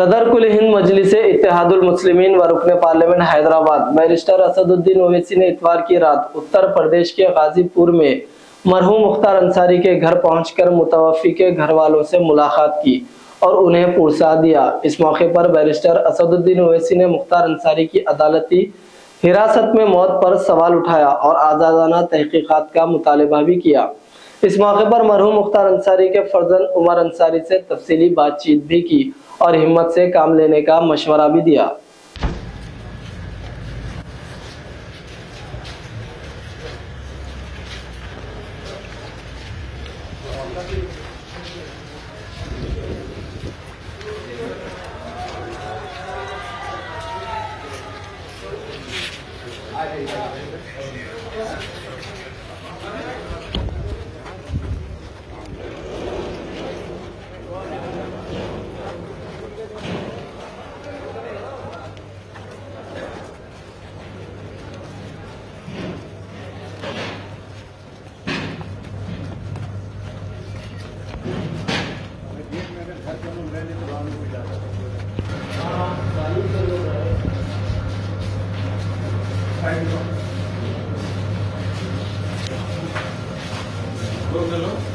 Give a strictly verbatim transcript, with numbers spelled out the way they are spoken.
सदर कुल हिंद मजलिस इत्तेहादुल मुस्लिमीन व रुकन पार्लियामेंट हैदराबाद बैरिस्टर असदुद्दीन ओवैसी ने इतवार की रात उत्तर प्रदेश के गाजीपुर में मरहूम मुख्तार अंसारी के घर पहुंचकर मुतवफ़ी के घर वालों से मुलाकात की और उन्हें पुरसा दिया। इस मौके पर बैरिस्टर असदुद्दीन ओवैसी ने मुख्तार अंसारी की अदालती हिरासत में मौत पर सवाल उठाया और आज़ादाना तहकीकात का मुतालबा भी किया। इस मौके पर मरहूम मुख्तार अंसारी के फर्जंद उमर अंसारी से तफसीली बातचीत भी की और हिम्मत से काम लेने का मशवरा भी दिया। दो किलो